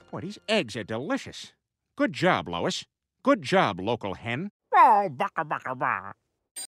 Boy, these eggs are delicious. Good job, Lois. Good job, local hen. Oh, baka baka ba.